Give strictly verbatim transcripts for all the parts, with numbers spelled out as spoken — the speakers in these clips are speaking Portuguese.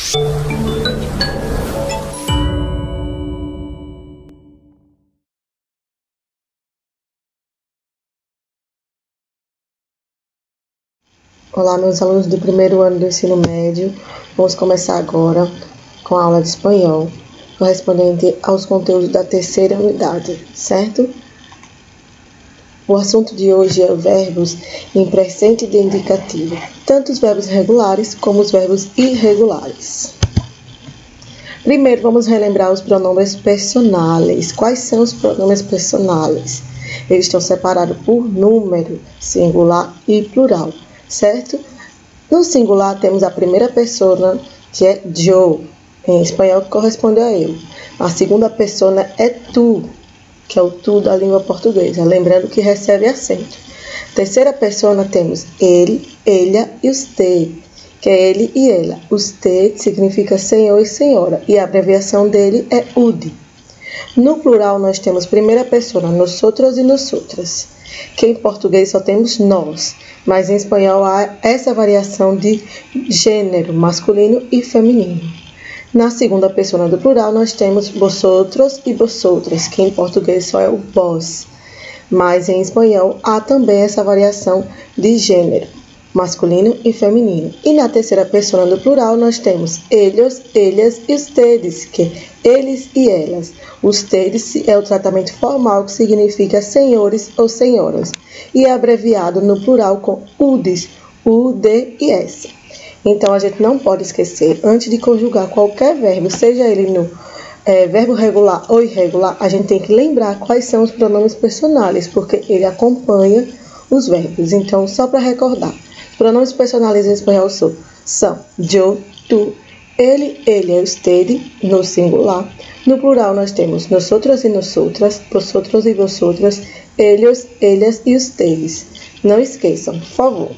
Olá, meus alunos do primeiro ano do ensino médio. Vamos começar agora com a aula de espanhol, correspondente aos conteúdos da terceira unidade, certo? O assunto de hoje é verbos em presente de indicativo, tanto os verbos regulares como os verbos irregulares. Primeiro, vamos relembrar os pronomes personales. Quais são os pronomes personales? Eles estão separados por número, singular e plural, certo? No singular, temos a primeira pessoa, que é yo, em espanhol, que corresponde a eu. A segunda pessoa é tu, que é o tu da língua portuguesa, lembrando que recebe acento. Terceira pessoa, temos ele, ela e usted, que é ele e ela. Usted significa senhor e senhora, e a abreviação dele é U D. No plural, nós temos primeira pessoa, nosotros e nosotras, que em português só temos nós, mas em espanhol há essa variação de gênero, masculino e feminino. Na segunda pessoa do plural, nós temos vosotros e vosotras, que em português só é o vós, mas em espanhol há também essa variação de gênero, masculino e feminino. E na terceira pessoa do plural, nós temos ellos, ellas e ustedes, que eles e elas. Ustedes é o tratamento formal, que significa senhores ou senhoras, e é abreviado no plural com udes, U, D e S. Então, a gente não pode esquecer, antes de conjugar qualquer verbo, seja ele no é, verbo regular ou irregular, a gente tem que lembrar quais são os pronomes personales, porque ele acompanha os verbos. Então, só para recordar, os pronomes personales em espanhol são, são yo, tu, ele, ele e usted, no singular. No plural, nós temos nosotros e nosotras, vosotros e vosotras, ellos, ellas e ustedes. Não esqueçam, por favor.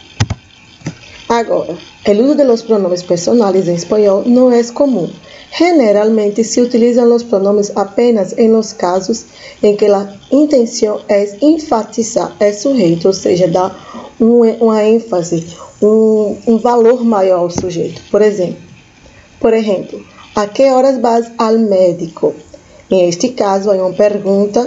Agora, el uso de los pronombres personales en español no es común. Generalmente se utilizan los pronombres apenas en los casos en que la intención es enfatizar el sujeito, ou seja, dar um, uma ênfase, um, um valor maior ao sujeito. Por exemplo, por exemplo, ¿a qué horas vas al médico? En este caso, hay una pregunta,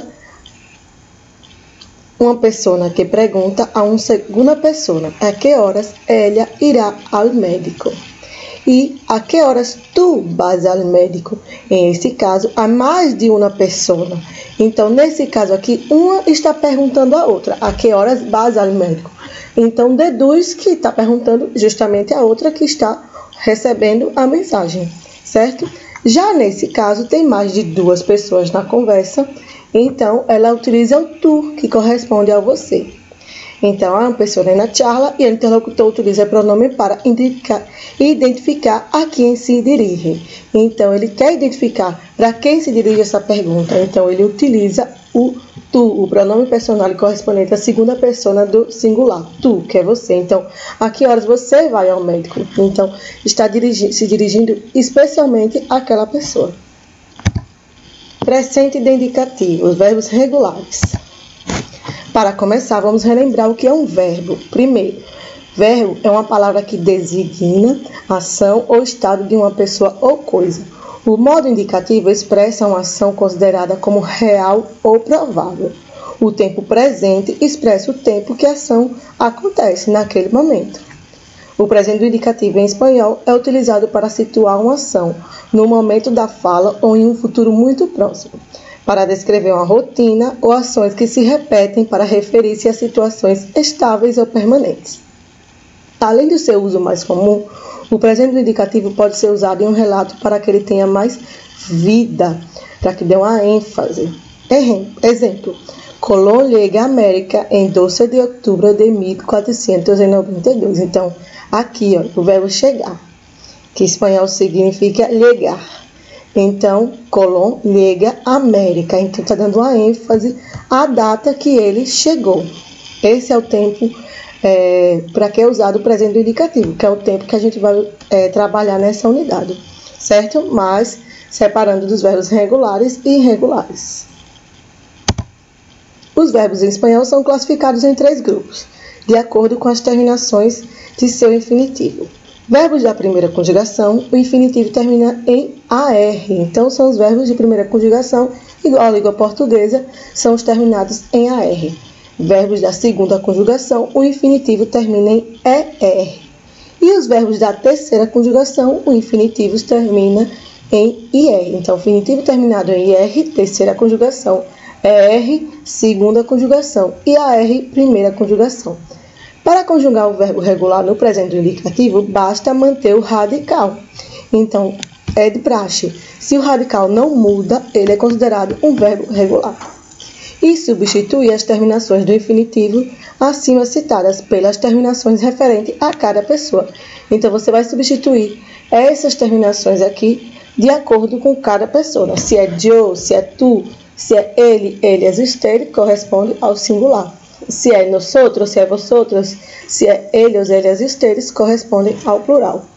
uma pessoa que pergunta a uma segunda pessoa a que horas ela irá ao médico. E a que horas tu vas ao médico? Em este caso, há mais de uma pessoa. Então, nesse caso aqui, uma está perguntando a outra a que horas vas ao médico. Então, deduz que está perguntando justamente a outra que está recebendo a mensagem, certo? Já nesse caso, tem mais de duas pessoas na conversa. Então, ela utiliza o tu, que corresponde a você. Então, há uma pessoa na charla e o interlocutor utiliza o pronome para indicar, identificar a quem se dirige. Então, ele quer identificar para quem se dirige essa pergunta. Então, ele utiliza o tu, o pronome personal correspondente à segunda pessoa do singular. Tu, que é você. Então, a que horas você vai ao médico? Então, está dirigi- se dirigindo especialmente àquela pessoa. Presente de indicativo, os verbos regulares. Para começar, vamos relembrar o que é um verbo. Primeiro, verbo é uma palavra que designa ação ou estado de uma pessoa ou coisa. O modo indicativo expressa uma ação considerada como real ou provável. O tempo presente expressa o tempo que a ação acontece naquele momento. O presente do indicativo em espanhol é utilizado para situar uma ação no momento da fala ou em um futuro muito próximo, para descrever uma rotina ou ações que se repetem para referir-se a situações estáveis ou permanentes. Além do seu uso mais comum, o presente do indicativo pode ser usado em um relato para que ele tenha mais vida, para que dê uma ênfase. Exemplo, Colón llega a América em doze de outubro de mil quatrocentos e noventa e dois. Então, aqui, ó, o verbo chegar, que em espanhol significa llegar. Então, Colón llega a América. Então, está dando uma ênfase à data que ele chegou. Esse é o tempo é, para que é usado o presente do indicativo, que é o tempo que a gente vai é, trabalhar nessa unidade, certo? Mas separando dos verbos regulares e irregulares. Os verbos em espanhol são classificados em três grupos, de acordo com as terminações de seu infinitivo. Verbos da primeira conjugação, o infinitivo termina em A R. Então, são os verbos de primeira conjugação, igual à língua portuguesa, são os terminados em A R. Verbos da segunda conjugação, o infinitivo termina em E R. E os verbos da terceira conjugação, o infinitivo termina em I R. Então, o infinitivo terminado em I R, terceira conjugação, E R, segunda conjugação e A R, primeira conjugação. Para conjugar o verbo regular no presente indicativo, basta manter o radical. Então, é de praxe. Se o radical não muda, ele é considerado um verbo regular. E substitui as terminações do infinitivo acima citadas pelas terminações referentes a cada pessoa. Então, você vai substituir essas terminações aqui de acordo com cada pessoa. Se é yo, se é tu, se é ele, eles, usted, corresponde ao singular. Se é nosotros, se é vosotros, se é ellos, elas, ustedes, correspondem ao plural.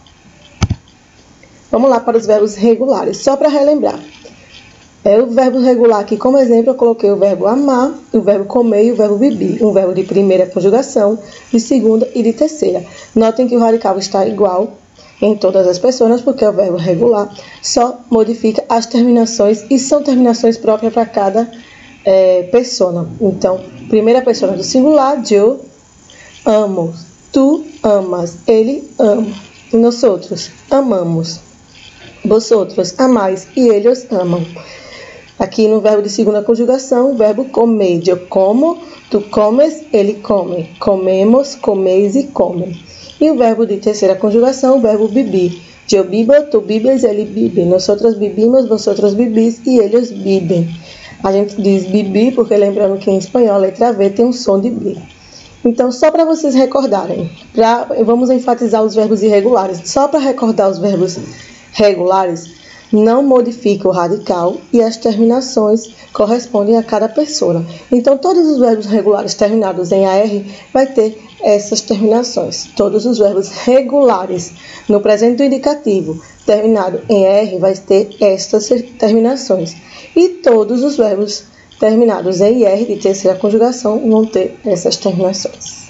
Vamos lá para os verbos regulares, só para relembrar. É o verbo regular aqui, como exemplo, eu coloquei o verbo amar, o verbo comer e o verbo beber. Um verbo de primeira conjugação, de segunda e de terceira. Notem que o radical está igual em todas as pessoas, porque é o verbo regular, só modifica as terminações e são terminações próprias para cada é, pessoa. Então, primeira pessoa do singular, eu amo, tu amas, ele ama, nós outros amamos, vosotros amais e eles amam. Aqui no verbo de segunda conjugação, o verbo comer, eu como, tu comes, ele come, comemos, comeis e comem. E o verbo de terceira conjugação, o verbo beber, eu bibo, tu bibes, ele bibe, nós outros bebimos, vosotros bebis e eles bebem. A gente diz bibi porque lembrando que em espanhol a letra V tem um som de B. Então, só para vocês recordarem, pra, vamos enfatizar os verbos irregulares. Só para recordar os verbos regulares, não modifica o radical e as terminações correspondem a cada pessoa. Então, todos os verbos regulares terminados em A R vai ter essas terminações. Todos os verbos regulares no presente do indicativo terminado em R vai ter estas terminações. E todos os verbos terminados em I R de terceira conjugação vão ter essas terminações.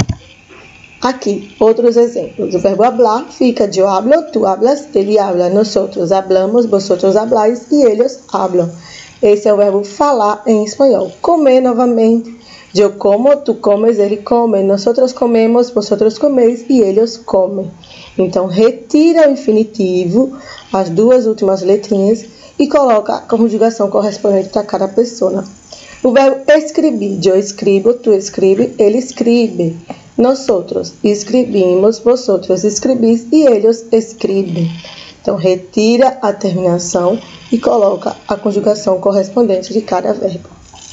Aqui, outros exemplos. O verbo hablar fica yo hablo, tu hablas, ele habla, nosotros hablamos, vosotros habláis e ellos hablam. Esse é o verbo falar em espanhol. Comer novamente. Eu como, tu comes, ele come, nosotros comemos, vosotros comeis e eles comem. Então, retira o infinitivo, as duas últimas letrinhas, e coloca a conjugação correspondente para cada pessoa. O verbo escrever, eu escrevo, tu escreve, ele escreve. Nosotros escrevimos, vosotros escrevis e eles escrevem. Então, retira a terminação e coloca a conjugação correspondente de cada verbo.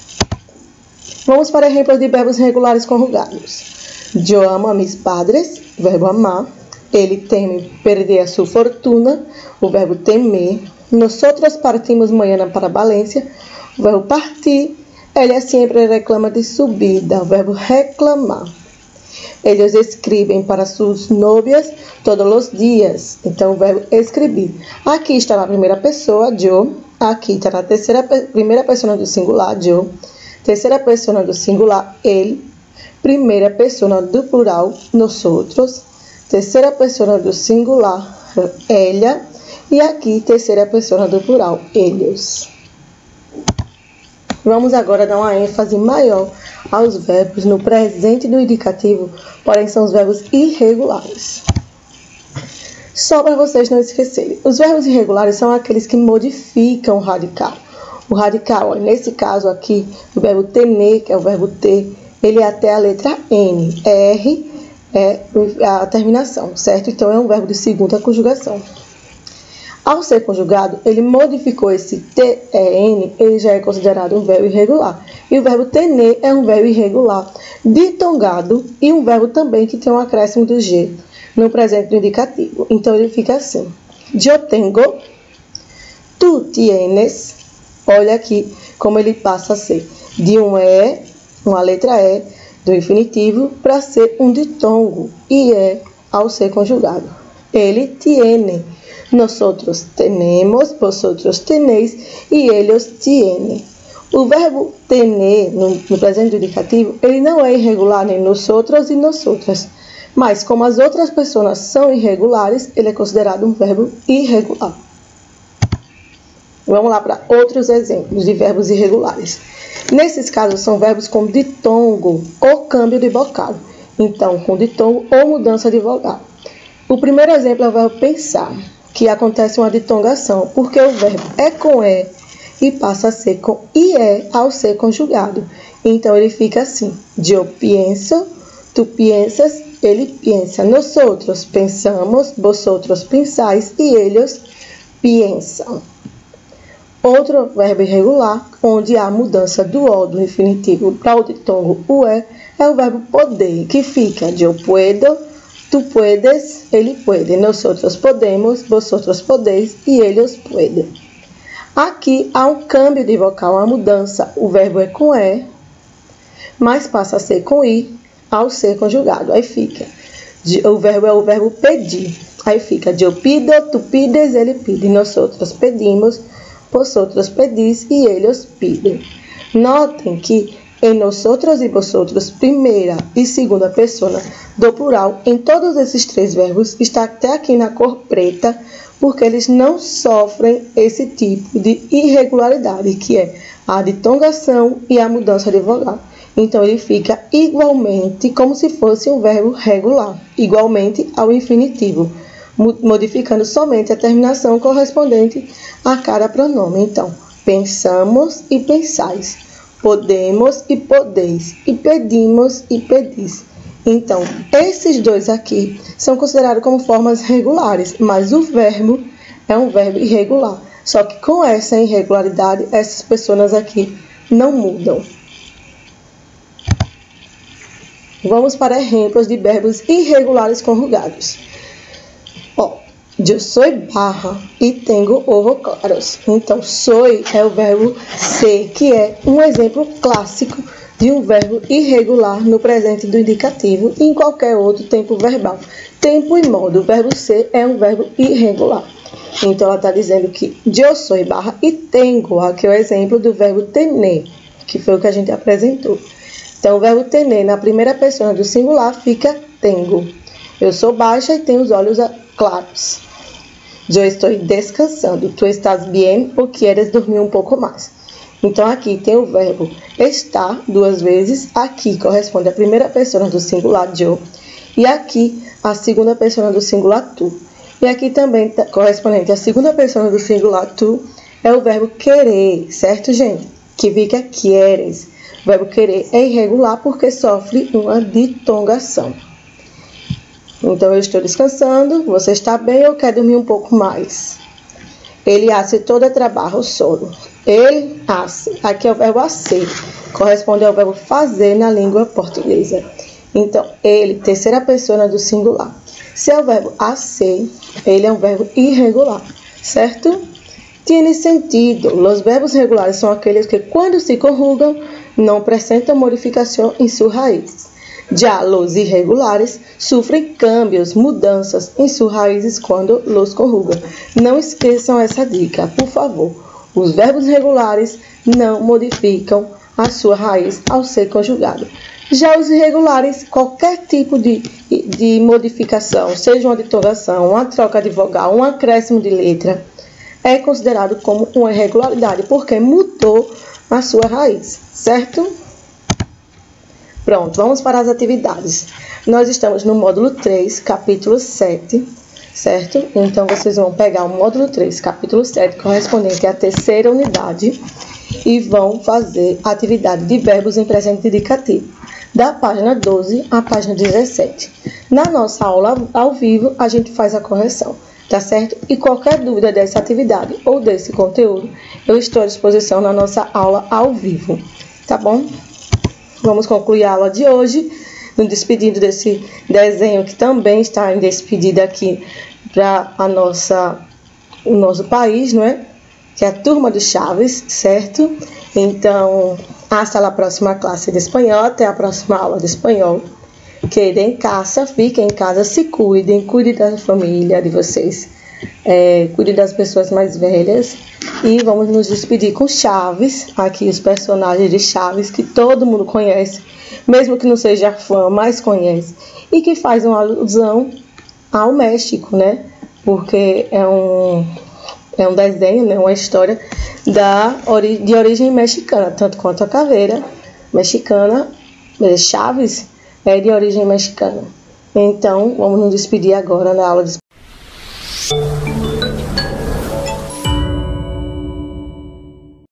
Vamos para exemplos de verbos regulares conjugados. Eu amo a mis padres, verbo amar. Ele teme perder a sua fortuna, o verbo temer. Nosotros partimos mañana para Valência, o verbo partir. Ela sempre reclama de subida, o verbo reclamar. Eles escrevem para suas novias todos os dias. Então, o verbo escrever. Aqui está na primeira pessoa, eu. Aqui está na terceira, primeira pessoa do singular, eu. Terceira pessoa do singular, ele. Primeira pessoa do plural, nosotros. Terceira pessoa do singular, ela. E aqui, terceira pessoa do plural, eles. Vamos agora dar uma ênfase maior aos verbos no presente do indicativo, porém são os verbos irregulares. Só para vocês não esquecerem, os verbos irregulares são aqueles que modificam o radical. O radical, nesse caso aqui, o verbo tener, que é o verbo ter, ele é até a letra N. R é a terminação, certo? Então, é um verbo de segunda conjugação. Ao ser conjugado, ele modificou esse T E N, ele já é considerado um verbo irregular. E o verbo tener é um verbo irregular, ditongado, e um verbo também que tem um acréscimo do G no presente do indicativo. Então, ele fica assim. Yo tengo, tu tienes. Olha aqui como ele passa a ser de um E, uma letra E, do infinitivo, para ser um ditongo, e é ao ser conjugado. Ele tiene. Nosotros tenemos, vosotros tenéis e ellos tienen. O verbo tener, no, no presente do indicativo, ele não é irregular nem nosotros e nosotras, Mas como as outras pessoas são irregulares, ele é considerado um verbo irregular. Vamos lá para outros exemplos de verbos irregulares. Nesses casos, são verbos com ditongo ou câmbio de vogal. Então, com ditongo ou mudança de vogal. O primeiro exemplo é o verbo pensar, que acontece uma ditongação, porque o verbo é com E e passa a ser com I E ao ser conjugado. Então, ele fica assim: eu pienso, tu piensas, ele piensa. Nosotros pensamos, vosotros pensais e eles piensam. Outro verbo irregular, onde há mudança do O do infinitivo para o ditongo o E, é o verbo poder, que fica eu puedo, tu puedes, ele puede. Nosotros podemos, vosotros podeis e eles pueden. Aqui há um câmbio de vogal, uma mudança. O verbo é com E, mas passa a ser com I ao ser conjugado. Aí fica, o verbo é o verbo pedir. Aí fica, eu pido, tu pides, ele pide. Nosotros pedimos, vosotros pedis e eles pedem. Notem que em nosotros e vosotros, primeira e segunda pessoa do plural, em todos esses três verbos, está até aqui na cor preta, porque eles não sofrem esse tipo de irregularidade, que é a ditongação e a mudança de vogal. Então, ele fica igualmente como se fosse um verbo regular, igualmente ao infinitivo, modificando somente a terminação correspondente a cada pronome. Então, pensamos e pensais, podemos e podeis, e pedimos e pedis. Então, esses dois aqui são considerados como formas regulares, mas o verbo é um verbo irregular. Só que com essa irregularidade, essas pessoas aqui não mudam. Vamos para exemplos de verbos irregulares conjugados. Ó, eu sou barra e tenho ojos claros. Então, sou é o verbo ser, que é um exemplo clássico de um verbo irregular no presente do indicativo e em qualquer outro tempo verbal. Tempo e modo. O verbo ser é um verbo irregular. Então, ela está dizendo que eu sou barra e tenho. Aqui é o exemplo do verbo tener, que foi o que a gente apresentou. Então, o verbo tener na primeira pessoa do singular fica tenho. Eu sou baixa e tenho os olhos claros. Eu estou descansando. Tu estás bien ou quieres dormir um pouco mais. Então, aqui tem o verbo estar duas vezes. Aqui corresponde à primeira pessoa do singular eu. E aqui a segunda pessoa do singular tu. E aqui também correspondente à segunda pessoa do singular tu é o verbo querer, certo, gente? Que fica quieres. O verbo querer é irregular porque sofre uma ditongação. Então, eu estou descansando, você está bem ou quer dormir um pouco mais? Ele hace todo trabalho solo. Ele hace. Aqui é o verbo hacer. Corresponde ao verbo fazer na língua portuguesa. Então, ele, terceira pessoa do singular. Se é o verbo hacer, ele é um verbo irregular, certo? Tiene sentido. Os verbos regulares são aqueles que, quando se conjugam, não apresentam modificação em sua raiz. Já os irregulares sofrem câmbios, mudanças em suas raízes quando los conjugam. Não esqueçam essa dica, por favor. Os verbos regulares não modificam a sua raiz ao ser conjugado. Já os irregulares, qualquer tipo de, de modificação, seja uma ditongação, uma troca de vogal, um acréscimo de letra, é considerado como uma irregularidade, porque mudou a sua raiz, certo? Pronto, vamos para as atividades. Nós estamos no módulo três, capítulo sete, certo? Então, vocês vão pegar o módulo três, capítulo sete, correspondente à terceira unidade, e vão fazer a atividade de verbos em presente indicativo, da página doze à página dezessete. Na nossa aula ao vivo, a gente faz a correção, tá certo? E qualquer dúvida dessa atividade ou desse conteúdo, eu estou à disposição na nossa aula ao vivo, tá bom? Vamos concluir a aula de hoje, nos despedindo desse desenho que também está em despedida aqui para a nossa, o nosso país, não é? Que é a turma do Chaves, certo? Então, hasta a próxima classe de espanhol, até a próxima aula de espanhol. Quedem em casa, fiquem em casa, se cuidem, cuidem da família de vocês, é, cuidem das pessoas mais velhas. E vamos nos despedir com Chaves, aqui os personagens de Chaves que todo mundo conhece mesmo que não seja fã, mas conhece, e que faz uma alusão ao México, né? Porque é um, é um desenho, né? Uma história da, de origem mexicana, tanto quanto a caveira mexicana, Chaves, é de origem mexicana. Então, vamos nos despedir agora na aula de